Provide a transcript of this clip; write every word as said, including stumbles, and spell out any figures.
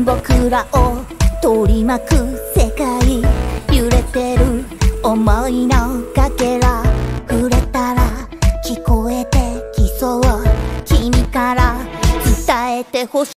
僕らを取り巻く世界、揺れてる思いのかけら、触れたら聞こえてきそう、君から伝えてほしい。